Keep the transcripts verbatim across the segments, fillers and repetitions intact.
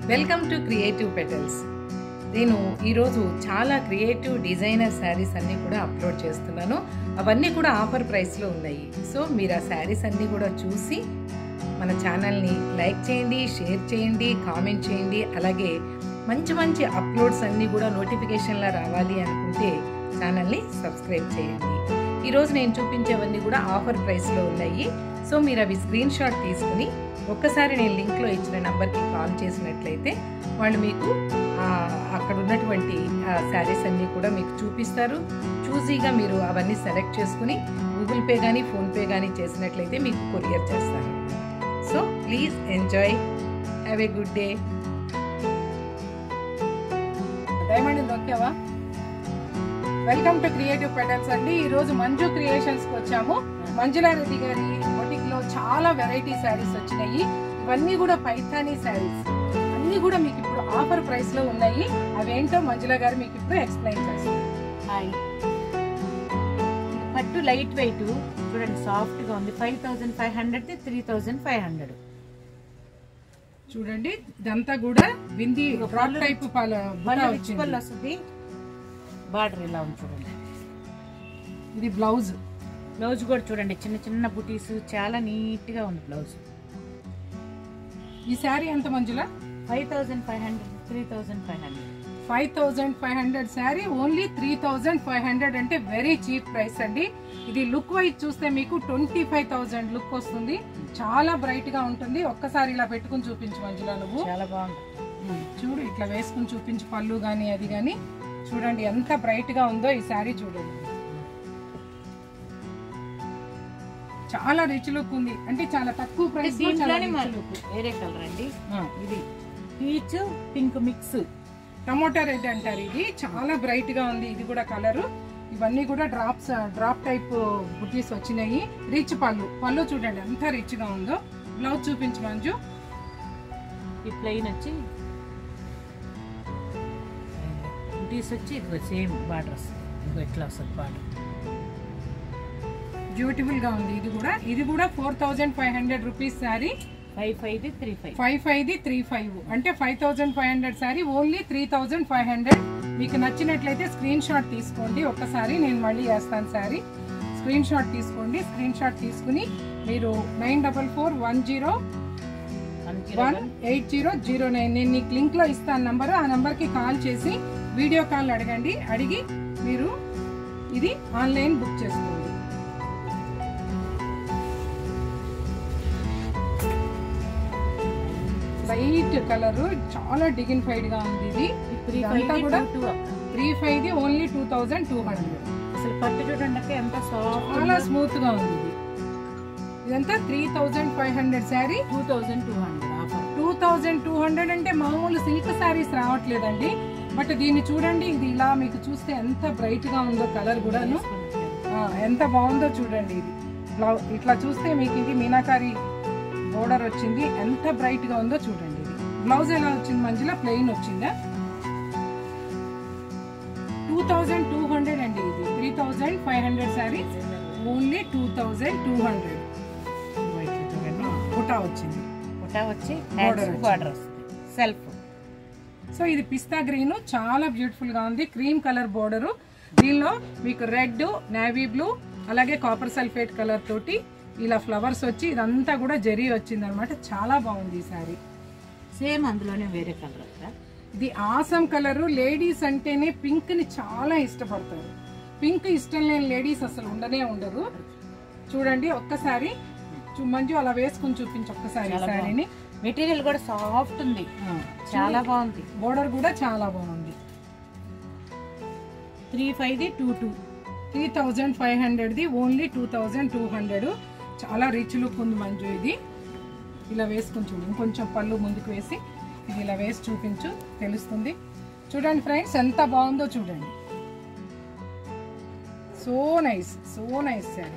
Welcome to Creative petals. నేను ఈరోజు చాలా క్రియేటివ్ డిజైనర్ శారీస్ అన్నీ కూడా అప్లోడ్ చేస్తున్నాను. అవన్నీ కూడా ఆఫర్ ప్రైస్లో ఉన్నాయి. సో మీరు ఆ శారీస్ అన్నీ కూడా చూసి మన ఛానల్ని లైక్ చేయండి, షేర్ చేయండి, కామెంట్ చేయండి. అలాగే మంచి మంచి అప్లోడ్స్ అన్నీ కూడా నోటిఫికేషన్లా రావాలి అనుకుంటే ఛానల్ని సబ్స్క్రైబ్ చేయండి. ఈరోజు నేను చూపించేవన్నీ కూడా ఆఫర్ ప్రైస్లో ఉన్నాయి. సో మీరు అవి స్క్రీన్ షాట్ తీసుకుని ఒక్కసారి నేను లింక్లో ఇచ్చిన నెంబర్కి కాల్ చేసినట్లయితే వాళ్ళు మీకు అక్కడ ఉన్నటువంటి శారీస్ అన్నీ కూడా మీకు చూపిస్తారు. చూజీగా మీరు అవన్నీ సెలెక్ట్ చేసుకుని గూగుల్ పే కానీ ఫోన్పే కానీ చేసినట్లయితే మీకు కొరియర్ చేస్తారు. So please enjoy, have a good day. Diamond దొక్కావా? వెల్కమ్ టు క్రియేటివ్ పెటల్స్ అండి. ఈరోజు మంజు క్రియేషన్స్కి వచ్చాము. మంజులారెడ్డి గారి బొటిక్ లో చాలా వెరైటీ శారీస్ వచ్చినాయి. ఇవన్నీ కూడా పైథానీ శారీస్ అన్ని కూడా మీకు ఇప్పుడు ఆఫర్ ప్రైస్ లో ఉన్నాయి. అవేంటో మంజుల గారు మీకు ఇప్పుడు ఎక్స్ప్లెయిన్ చేస్తారు. హాయ్, పట్టు లైట్ వెయిట్ చూడండి, సాఫ్ట్ గా ఉంది. Five thousand five hundred three thousand five hundred చూడండి. ఇదంతా కూడా బింది ఫ్రాక్ టైప్ వస్తుంది. బార్డర్ ఇలా ఉంది చూడండి. ఇది బ్లౌజ్ బ్లౌజ్ కూడా చూడండి, చిన్న చిన్న బుటీస్, చాలా నీట్ గా ఉంది బ్లౌజ్. ఈ శారీ ఎంత Manjula? Five thousand five hundred three thousand five hundred five thousand five hundred sari only three thousand five hundred అంటే వెరీ చీప్ ప్రైస్ అండి. ఇది లుక్ వైజ్ చూస్తే మీకు ట్వంటీ ఫైవ్ థౌసండ్ లుక్ వస్తుంది. చాలా బ్రైట్ గా ఉంటుంది. ఒక్కసారి ఇలా పెట్టుకుని చూపించు మంజుల. నువ్వు చాలా బాగుంది చూడు, ఇట్లా వేసుకుని చూపించు. పళ్ళు గానీ అది గానీ చూడండి ఎంత బ్రైట్ గా ఉందో ఈ శారీ. చూడండి చాలా రిచ్ లుక్ ఉంది. అంటే చాలా తక్కువ ప్రైస్. వేరే కలర్ అండి ఇది, peach pink mix, tomato red అంటారు. ఇది చాలా బ్రైట్ గా ఉంది. ఇది కూడా కలర్. ఇవన్నీ కూడా డ్రాప్స్ డ్రాప్ టైప్ బుటీస్ వచ్చినాయి. రిచ్ పళ్ళు పళ్ళు చూడండి ఎంత రిచ్ గా ఉందో. బ్లౌజ్ చూపించు మంజు. ఈ ప్లెయిన్ వచ్చి బుటీస్ వచ్చి ఇది సేమ్ బార్డర్ వస్తుంది. ఇది ఎట్లా వస్తుంది బార్డర్, బ్యూటిఫుల్ గా ఉంది. ఇది కూడా ఇది కూడా four thousand five hundred rupees sari. Five five ది త్రీ ఫైవ్ ఫైవ్ ఫైవ్ ది త్రీ ఫైవ్ అంటే five thousand five hundred sari only three thousand five hundred. మీకు నచ్చినట్లయితే స్క్రీన్ షాట్ తీసుకోండి. ఒక్కసారి నేను మళ్ళీ వేస్తాను శారీ. స్క్రీన్ షాట్ తీసుకోండి. స్క్రీన్ షాట్ తీసుకుని మీరు nine double four one zero one eight zero zero nine నేను నీకు లింక్ లో ఇస్తాను నంబర్. ఆ నంబర్ కి కాల్ చేసి వీడియో కాల్ అడగండి. అడిగి మీరు ఇది ఆన్లైన్ బుక్ చేసుకోండి. లైట్ కలర్, చాలా డిగ్నిఫైడ్ గా ఉంది. ఇది ఇదంతా కూడా త్రీ ఫైవ్ ది only two thousand two hundred. అసలు పట్టు చూడండి ఎంత సాఫ్ట్, చాలా స్మూత్ గా ఉంది. ఇది ఇదంతా three thousand five hundred sari. Two thousand two hundred offer. Two thousand two hundred అంటే మామూలు సిల్క్ శారీస్ రావట్లేదండి. బట్ దీన్ని చూడండి, ఇది ఇలా మీకు చూస్తే ఎంత బ్రైట్ గా ఉందో. కలర్ కూడాను ఎంత బాగుందో చూడండి. ఇది బ్లౌజ్ ఇట్లా చూస్తే మీకు ఇది మీనాకారి బోర్డర్ వచ్చింది. ఎంత బ్రైట్ గా ఉందో చూడండి. ఇది బ్లౌజ్ ఎలా వచ్చింది మంజుల? ప్లెయిన్ వచ్చిందా? టూ థౌజండ్ టూ హండ్రెడ్ అండి. ఇది three thousand five hundred sari only two thousand two hundred. బుటా వచ్చింది. బుటా వచ్చి బార్డర్ వస్తుంది సెల్ఫ్. సో ఇది పిస్తా గ్రీన్, చాలా బ్యూటిఫుల్ గా ఉంది. Cream colour border. దీనిలో మీకు రెడ్, నేవీ బ్లూ, అలాగే కాపర్ సల్ఫేట్ కలర్ తోటి ఇలా ఫ్లవర్స్ వచ్చి ఇదంతా కూడా జరీ వచ్చింది అనమాట. చాలా బాగుంది ఈ సారీ. సేమ్ అందులోనే వేరే కలర్. ఇది ఆసమ్ కలర్. లేడీస్ అంటేనే పింక్ ని చాలా ఇష్టపడతారు. పింక్ ఇష్టం లేని లేడీస్ అసలు ఉండనే ఉండరు. చూడండి ఒక్కసారి మంజు అలా వేసుకుని చూపించి ఒక్కసారి సారీని. మెటీరియల్ కూడా సాఫ్ట్ ఉంది, చాలా బాగుంది. బోర్డర్ కూడా చాలా బాగుంది. త్రీ ఫైవ్ ది two two three thousand five hundred ది only two thousand two hundred. చాలా రిచ్ లుక్ ఉంది మంజు. ఇది ఇలా వేసుకుని చూడు. ఇంకొంచెం పళ్ళు ముందుకు వేసి ఇది ఇలా వేసి చూపించు, తెలుస్తుంది. చూడండి ఫ్రెండ్స్ ఎంత బాగుందో చూడండి. So nice, so nice sari.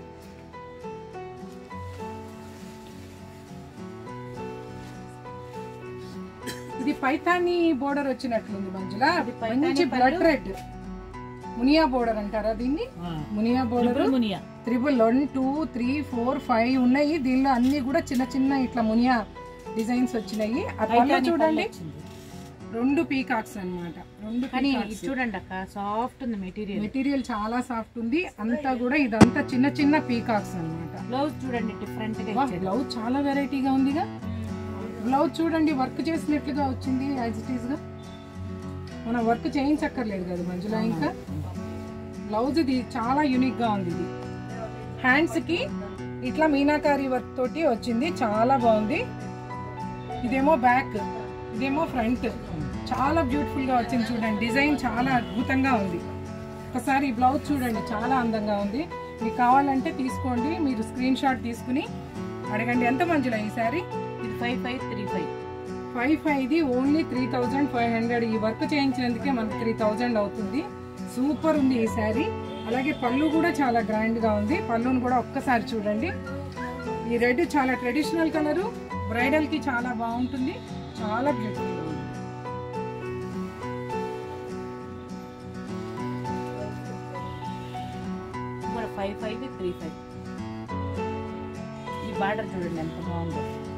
ఇది పైథానీ బోర్డర్ వచ్చినట్లుంది మంజుల. మంచి బ్లడ్ రెడ్ మునియా బోర్డర్ అంటారా దీన్ని? Muniya border. Muniya triple one two three four five ఉన్నాయి. దీనిలో అన్ని కూడా చిన్న చిన్న ఇట్లా మునియా డిజైన్స్ వచ్చినాయి. ఆ పళ్ళు చూడండి, రెండు పీకాక్స్ అన్నమాట. రెండు కానీ ఇది చూడండి అక్క, సాఫ్ట్ ఉంది మెటీరియల్. మెటీరియల్ చాలా సాఫ్ట్ ఉంది. అంతా కూడా ఇదంతా చిన్న చిన్న పీకాక్స్ అన్నమాట. బ్లౌజ్ చూడండి డిఫరెంట్ గా ఇచ్చారు. బ్లౌజ్ చాలా వెరైటీగా ఉందిగా. బ్లౌజ్ చూడండి వర్క్ చేసినట్లుగా వచ్చింది యాజ్ ఇట్ ఈస్ గా. మనం వర్క్ చేయించక్కర్లేదు కదా మంజుల. ఇంకా బ్లౌజ్ ఇది చాలా యూనిక్ గా ఉంది. ఇది హ్యాండ్స్ కి ఇట్లా మీనాకారి వర్క్ తోటి వచ్చింది, చాలా బాగుంది. ఇదేమో బ్యాక్, ఇదేమో ఫ్రంట్, చాలా బ్యూటిఫుల్ గా వచ్చింది. చూడండి డిజైన్ చాలా అద్భుతంగా ఉంది. ఒకసారి ఈ బ్లౌజ్ చూడండి, చాలా అందంగా ఉంది. మీకు కావాలంటే తీసుకోండి, మీరు స్క్రీన్ షాట్ తీసుకుని అడగండి. ఎంత మంజుల ఈ సారీ? ఇది five five three five five five ఇది only three thousand five hundred. ఈ వర్క్ చేయించినందుకే మనకి త్రీ థౌజండ్ అవుతుంది. సూపర్ ఉంది ఈ శారీ. అలాగే పళ్ళు కూడా చాలా గ్రాండ్ గా ఉంది. పళ్ళును కూడా ఒక్కసారి చూడండి. ఈ రెడ్ చాలా ట్రెడిషనల్ కలరు, బ్రైడల్ కి చాలా బాగుంటుంది, చాలా బ్యూటిఫుల్ గా ఉంది. Five five three five. ఈ బార్డర్ చూడండి ఎంత బాగుందో.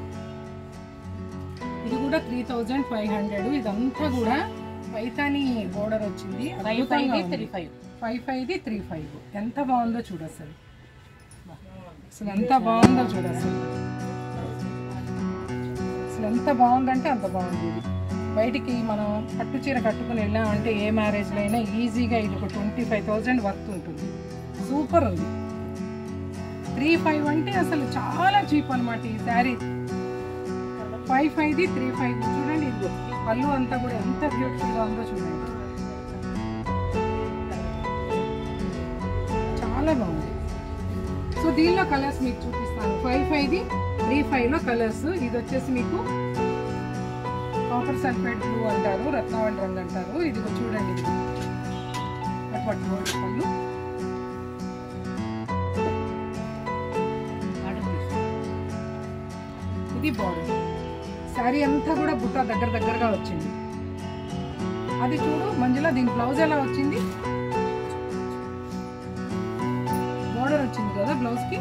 ఇది కూడా త్రీ థౌజండ్ ఫైవ్ హండ్రెడ్. ఇదంతా కూడా పైతాని బోర్డర్ వచ్చింది. Five five three five five five ది త్రీ ఫైవ్. ఎంత బాగుందో చూడ అసలు. అసలు ఎంత బాగుందో చూడ అసలు. అసలు ఎంత బాగుందంటే అంత బాగుంది. ఇది బయటికి మనం పట్టు చీర కట్టుకుని వెళ్ళామంటే ఏ మ్యారేజ్లో అయినా ఈజీగా ఇది ఒక ట్వంటీ ఫైవ్ థౌజండ్ వర్త్ ఉంటుంది. సూపర్ ఉంది. త్రీ ఫైవ్ అంటే అసలు చాలా చీప్ అనమాట ఈ శారీ. ఫైవ్ ఫైవ్ ది త్రీ ఫైవ్. చూడండి ఇది పళ్ళు అంతా కూడా ఎంత బ్యూటిఫుల్ గా ఉందో చూడండి, చాలా బాగుంది. సో దీనిలో కలర్స్ మీకు చూపిస్తాను. ఫైవ్ ఫైవ్ ది త్రీ ఫైవ్ లో కలర్స్. ఇది వచ్చేసి మీకు కాపర్ సల్ఫేట్ బ్లూ అంటారు, రత్నావళి రంగు అంటారు. ఇది చూడండి, ఇది పట్టు పళ్ళు. ఇది బార్డర్. శారీ అంతా కూడా బుట్ట దగ్గర దగ్గరగా వచ్చింది. అది చూడు మంజుల, దీని బ్లౌజ్ ఎలా వచ్చింది? బోర్డర్ వచ్చింది కదా బ్లౌజ్ కి.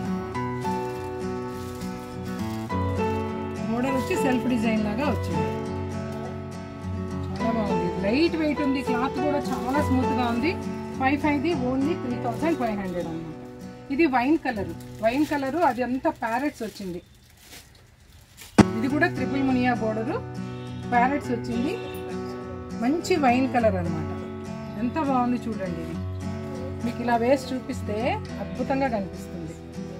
బోర్డర్ వచ్చి సెల్ఫ్ డిజైన్ లాగా వచ్చింది. చాలా బాగుంది. లైట్ వెయిట్ ఉంది, క్లాత్ కూడా చాలా స్మూత్ గా ఉంది. ఫైవ్ ఫైవ్ ది only three thousand five hundred అన్నమాట. ఇది వైన్ కలర్. వైన్ కలర్ అది అంతా ప్యారెట్స్ వచ్చింది. ఇది కూడా ట్రిపుల్ మునియా బోర్డరు, ప్యారెట్స్ వచ్చింది. మంచి వైన్ కలర్ అన్నమాట. ఎంత బాగుంది చూడండి. ఇది మీకు ఇలా వేసి చూపిస్తే అద్భుతంగా కనిపిస్తుంది.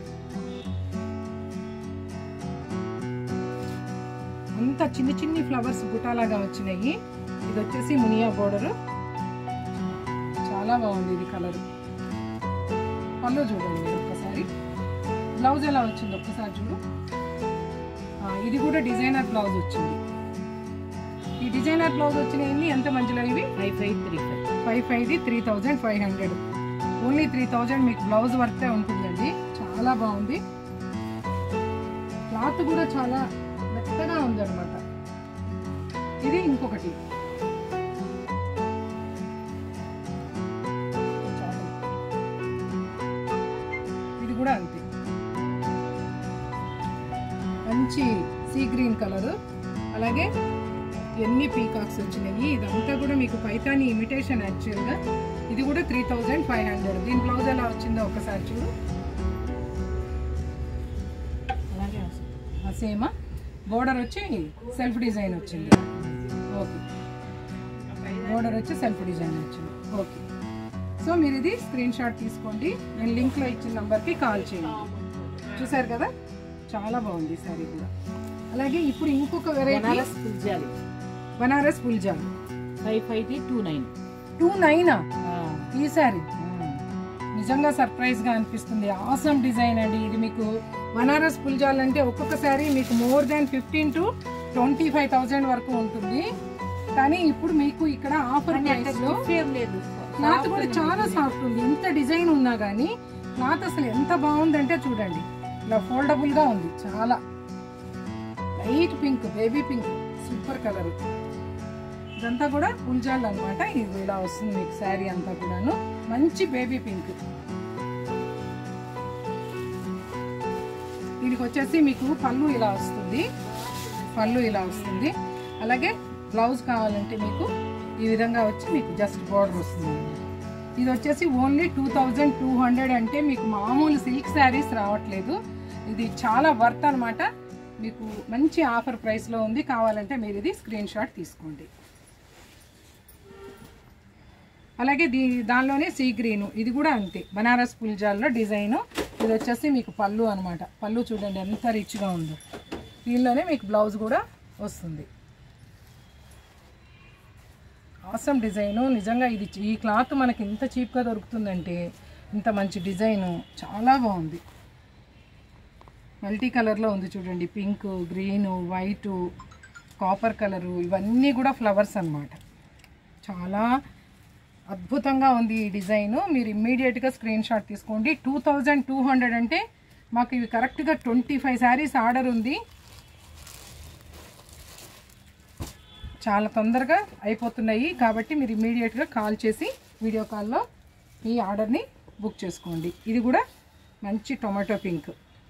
అంత చిన్న చిన్ని ఫ్లవర్స్ బుటాలాగా వచ్చినాయి. ఇది వచ్చేసి మునియా బోర్డరు, చాలా బాగుంది ఇది కలర్. పళ్ళు చూడండి ఒక్కసారి. బ్లౌజ్ ఎలా వచ్చింది ఒక్కసారి చూడు. ఇది కూడా డిజైనర్ బ్లౌజ్ వచ్చింది. ఈ డిజైనర్ బ్లౌజ్ వచ్చినాయి ఎంత మంచిలో ఇవి? Five five three five five five ది three thousand five hundred. Only three thousand మీకు బ్లౌజ్ వర్తే ఉంటుందండి. చాలా బాగుంది. క్లాత్ కూడా చాలా మెత్తగా ఉంది అనమాట. ఇది ఇంకొకటి. ఇది కూడా అంతే, మంచి సీ గ్రీన్ కలర్. అలాగే ఎన్ని పీకాక్స్ వచ్చినాయి. ఇదంతా కూడా మీకు పైతాని ఇమిటేషన్ యాక్చువల్గా. ఇది కూడా త్రీ థౌజండ్ ఫైవ్ హండ్రెడ్. దీని బ్లౌజ్ ఎలా వచ్చిందో ఒకసారి చూడు. అలాగే సేమా బోర్డర్ వచ్చి సెల్ఫ్ డిజైన్ వచ్చింది. ఓకే, బోర్డర్ వచ్చి సెల్ఫ్ డిజైన్ వచ్చింది. ఓకే, సో మీరు ఇది స్క్రీన్ షాట్ తీసుకోండి. నేను లింక్లో ఇచ్చిన నెంబర్కి కాల్ చేయండి. చూసారు కదా, చాలా బాగుంది సారీ కూడా. అలాగే ఇప్పుడు ఇంకొక వెరైటీ పుల్జాలి. బనారస్ పుల్జాలి ఫైవ్ ఫైవ్ ది టూ నైన్ టూ నైనా ఈ సారీ నిజంగా సర్ప్రైజ్ గా అనిపిస్తుంది. ఆసమ్ డిజైన్ అండి ఇది. మీకు బనారస్ పుల్జాల్ అంటే ఒక్కొక్క సారీ మీకు more than fifteen to twenty five thousand వరకు ఉంటుంది. కానీ ఇప్పుడు మీకు ఇక్కడ ఆఫర్ ప్రైస్ లో లేదు. క్లాత్ కూడా చాలా సాఫ్ట్ ఉంది. ఇంత డిజైన్ ఉన్నా కానీ క్లాత్ అసలు ఎంత బాగుందంటే చూడండి, ఇలా ఫోల్డబుల్ గా ఉంది. చాలా light pink, baby pink, super colour. ఇదంతా కూడా పుల్జాల్ అనమాట. ఇది ఇలా వస్తుంది మీకు శారీ అంతా కూడాను. మంచి బేబీ పింక్. దీనికి వచ్చేసి మీకు పళ్ళు ఇలా వస్తుంది. పళ్ళు ఇలా వస్తుంది. అలాగే బ్లౌజ్ కావాలంటే మీకు ఈ విధంగా వచ్చి మీకు జస్ట్ బార్డర్ వస్తుంది. ఇది వచ్చేసి only two thousand two hundred అంటే మీకు మామూలు సిల్క్ శారీస్ రావట్లేదు. ఇది చాలా వర్త్ అనమాట. మీకు మంచి ఆఫర్ ప్రైస్లో ఉంది. కావాలంటే మీరు ఇది స్క్రీన్ షాట్ తీసుకోండి. అలాగే దీ దానిలోనే సీ గ్రీను, ఇది కూడా అంతే, బనారస్ పుల్జాల్లో డిజైను. ఇది వచ్చేసి మీకు పళ్ళు అనమాట. పళ్ళు చూడండి ఎంత రిచ్గా ఉందో. దీనిలోనే మీకు బ్లౌజ్ కూడా వస్తుంది. Awesome design. నిజంగా ఇది ఈ క్లాత్ మనకి ఇంత చీప్గా దొరుకుతుందంటే, ఇంత మంచి డిజైను చాలా బాగుంది. మల్టీ కలర్లో ఉంది చూడండి. Pink, green, white, copper colour, ఇవన్నీ కూడా ఫ్లవర్స్ అన్నమాట. చాలా అద్భుతంగా ఉంది ఈ డిజైను. మీరు ఇమ్మీడియట్గా స్క్రీన్ షాట్ తీసుకోండి. టూ థౌజండ్ టూ హండ్రెడ్ అంటే మాకు ఇవి కరెక్ట్గా ట్వంటీ ఫైవ్ శారీస్ ఆర్డర్ ఉంది. చాలా తొందరగా అయిపోతున్నాయి కాబట్టి మీరు ఇమ్మీడియట్గా కాల్ చేసి వీడియో కాల్లో ఈ ఆర్డర్ని బుక్ చేసుకోండి. ఇది కూడా మంచి టొమాటో పింక్.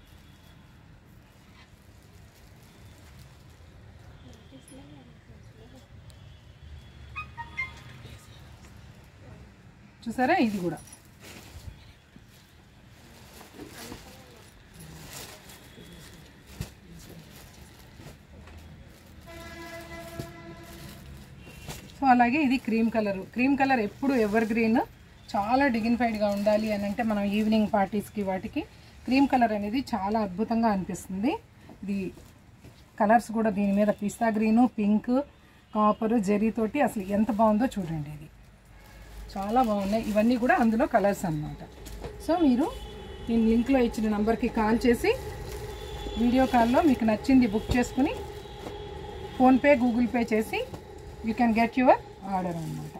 చూసారా, ఇది కూడా సో అలాగే ఇది క్రీమ్ కలరు. క్రీమ్ కలర్ ఎప్పుడు ఎవర్ గ్రీన్, చాలా డిగ్నిఫైడ్గా ఉండాలి అని అంటే మనం ఈవినింగ్ పార్టీస్కి వాటికి క్రీమ్ కలర్ అనేది చాలా అద్భుతంగా అనిపిస్తుంది. ఇది కలర్స్ కూడా దీని మీద పిస్తా గ్రీను, పింక్, కాపరు, జెరీతోటి అసలు ఎంత బాగుందో చూడండి. ఇది చాలా బాగున్నాయి. ఇవన్నీ కూడా అందులో కలర్స్ అన్నమాట. సో మీరు నేను లింక్లో ఇచ్చిన నెంబర్కి కాల్ చేసి వీడియో కాల్లో మీకు నచ్చింది బుక్ చేసుకుని ఫోన్పే, గూగుల్ పే చేసి you can get your order అన్నమాట.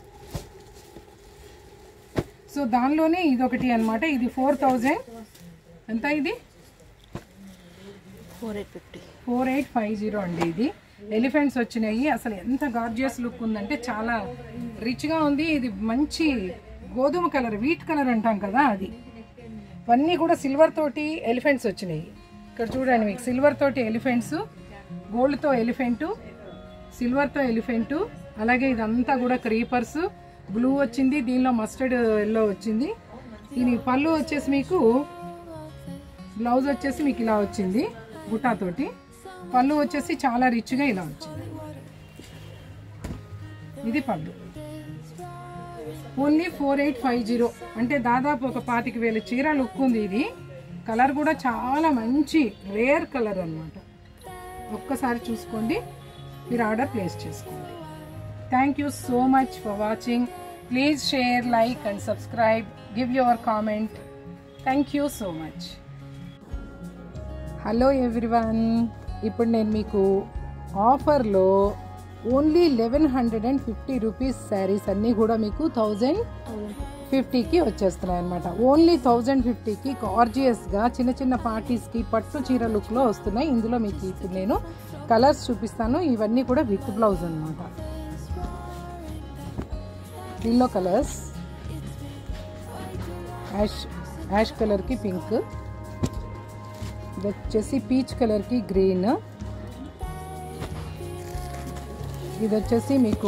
సో దానిలోనే ఇదొకటి అనమాట. ఇది ఫోర్ థౌజండ్ ఎంత, ఇది four eight fifty four eight five zero అండి. ఇది ఎలిఫెంట్స్ వచ్చినాయి. అసలు ఎంత గార్జియస్ లుక్ ఉందంటే చాలా రిచ్గా ఉంది. ఇది మంచి గోధుమ కలర్, వీట్ కలర్ అంటాం కదా, అది. ఇవన్నీ కూడా సిల్వర్ తోటి ఎలిఫెంట్స్ వచ్చినాయి. ఇక్కడ చూడండి, మీకు సిల్వర్ తోటి ఎలిఫెంట్స్, గోల్డ్తో ఎలిఫెంటు, సిల్వర్తో ఎలిఫెంటు, అలాగే ఇదంతా కూడా క్రీపర్స్. బ్లూ వచ్చింది, దీనిలో మస్టర్డ్ ఎల్లో వచ్చింది. దీని పళ్ళు వచ్చేసి మీకు, బ్లౌజ్ వచ్చేసి మీకు ఇలా వచ్చింది బుట్టాతోటి. పళ్ళు వచ్చేసి చాలా రిచ్గా ఇలా వచ్చింది. ఇది పళ్ళు. Only four eight five zero అంటే దాదాపు ఒక పాతిక వేల చీర లుక్ ఉంది. ఇది కలర్ కూడా చాలా మంచి రేర్ కలర్ అన్నమాట. ఒక్కసారి చూసుకోండి, మీరు ఆర్డర్ ప్లేస్ చేసుకోండి. Thank you so much for watching. Please share, like and subscribe. Give your comment. Thank you so much. Hello everyone. ఇప్పుడు నేను మీకు ఆఫర్లో only eleven hundred and fifty rupees saris అన్నీ కూడా మీకు థౌజండ్ ఫిఫ్టీకి వచ్చేస్తున్నాయి అనమాట. ఓన్లీ థౌజండ్ ఫిఫ్టీకి గార్జియస్గా చిన్న చిన్న పార్టీస్కి పట్టు చీర లుక్లో వస్తున్నాయి. ఇందులో మీకు ఇప్పుడు నేను కలర్స్ చూపిస్తాను. ఇవన్నీ కూడా విత్ బ్లౌజ్ అనమాట. దీనిలో కలర్స్ యాష్ యాష్ కలర్కి పింక్, ఇది వచ్చేసి పీచ్ కలర్కి గ్రీన్, ఇది వచ్చేసి మీకు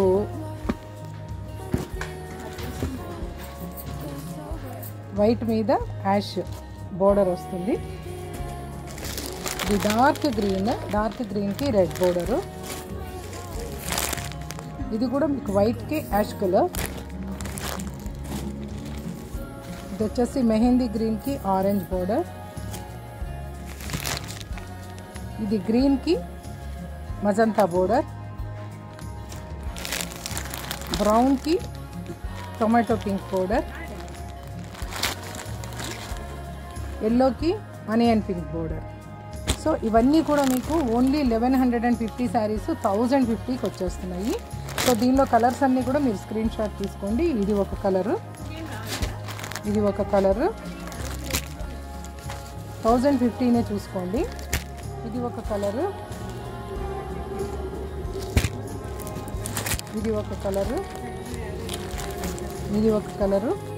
వైట్ మీద యాష్ బోర్డర్ వస్తుంది. ఇది డార్క్ గ్రీన్, డార్క్ గ్రీన్కి రెడ్ బోర్డరు. ఇది కూడా మీకు వైట్కి యాష్ కలర్. ఇది వచ్చేసి మెహందీ గ్రీన్కి ఆరెంజ్ బోర్డర్. ఇది గ్రీన్కి మజంతా బోర్డర్. బ్రౌన్కి టొమాటో పింక్ బోర్డర్. ఎల్లోకి ఆనియన్ పింక్ బోర్డర్. సో ఇవన్నీ కూడా మీకు only eleven hundred and fifty saris thousand ఫిఫ్టీకి వచ్చేస్తున్నాయి. సో దీనిలో కలర్స్ అన్నీ కూడా మీరు స్క్రీన్ షాట్ తీసుకోండి. ఇది ఒక కలరు, ఇది ఒక కలరు, థౌజండ్ ఫిఫ్టీనే చూసుకోండి. ఇది ఒక కలరు, ఇది ఒక కలరు, ఇది ఒక కలరు,